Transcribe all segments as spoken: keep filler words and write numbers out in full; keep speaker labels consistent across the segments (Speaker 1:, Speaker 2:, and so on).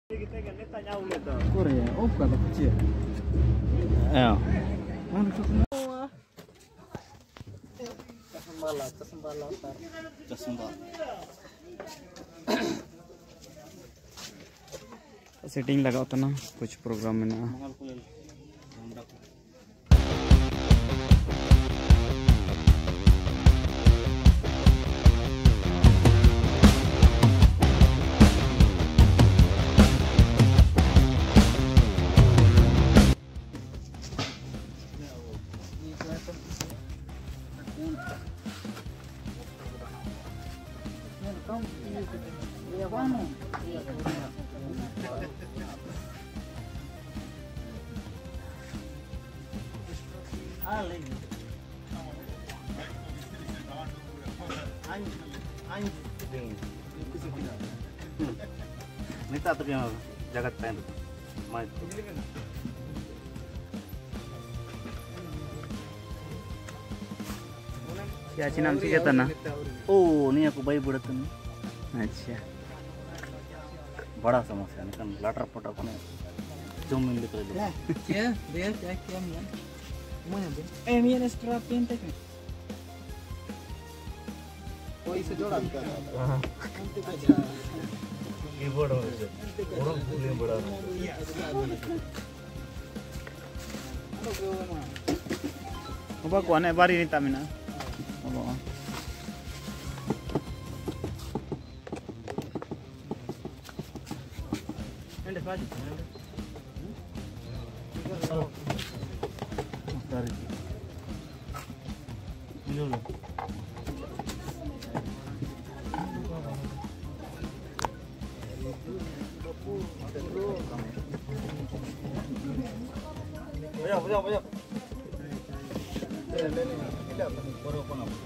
Speaker 1: Korea, oh kata kecil.
Speaker 2: Ya.
Speaker 1: Mana tuh semua? Casembala, casembala,
Speaker 2: Casembala. Setting लगा होता ना कुछ प्रोग्राम में ना ini tak terkena jagat pen main क्या अच्छी नाम से जाता ना ओ नहीं आपको भाई बुढ़ा तो नहीं अच्छा बड़ा समस्या निकल लाटर पटर को जो मिल लेते हैं
Speaker 1: क्या देर क्या क्या मिला mana be eh mian extra pente kan oh isu jodan kan nanti baca keyboard aja orang boleh berada apa ko ane bari ni tamina apa ende faji oh dari ini loh banyak banyak banyak ini ini ini apa baru apa nama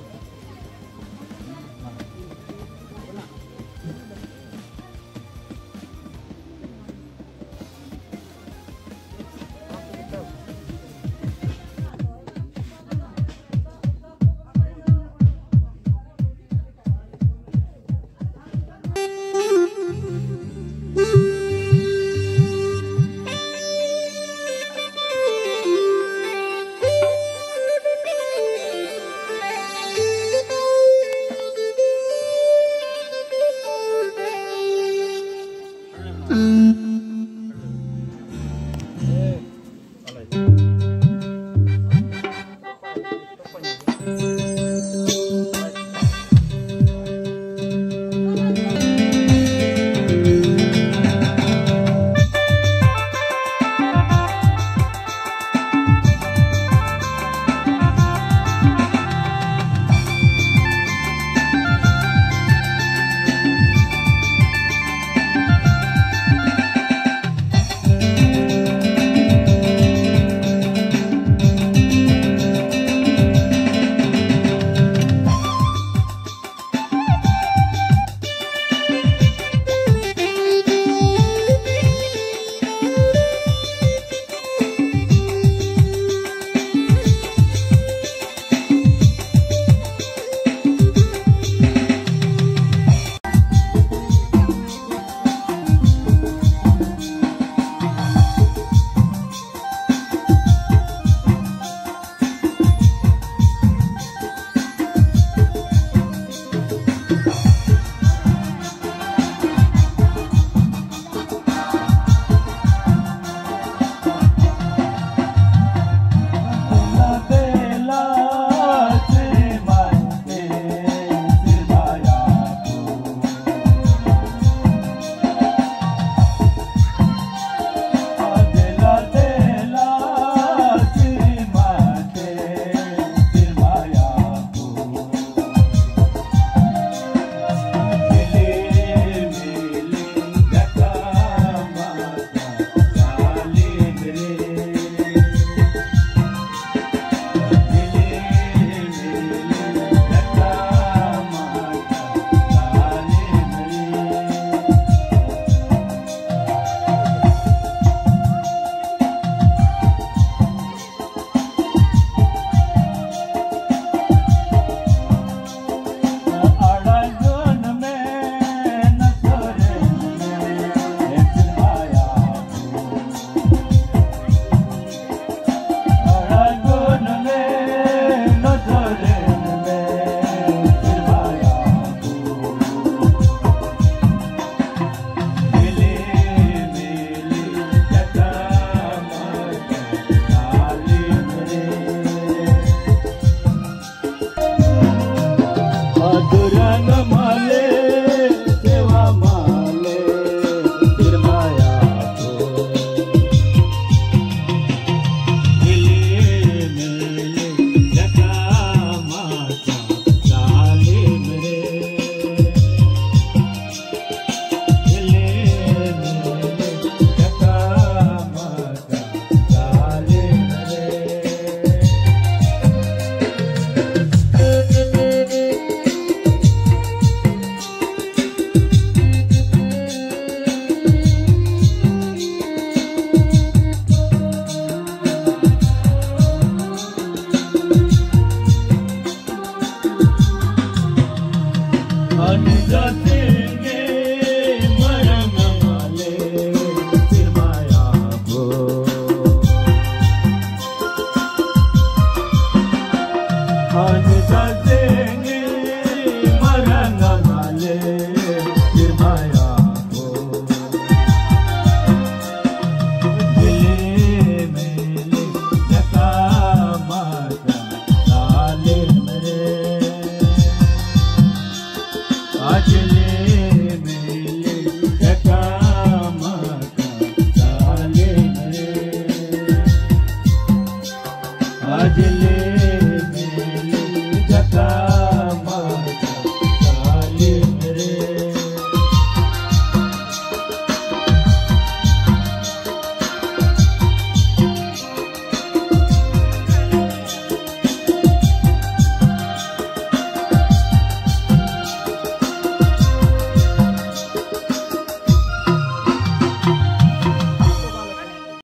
Speaker 1: बजले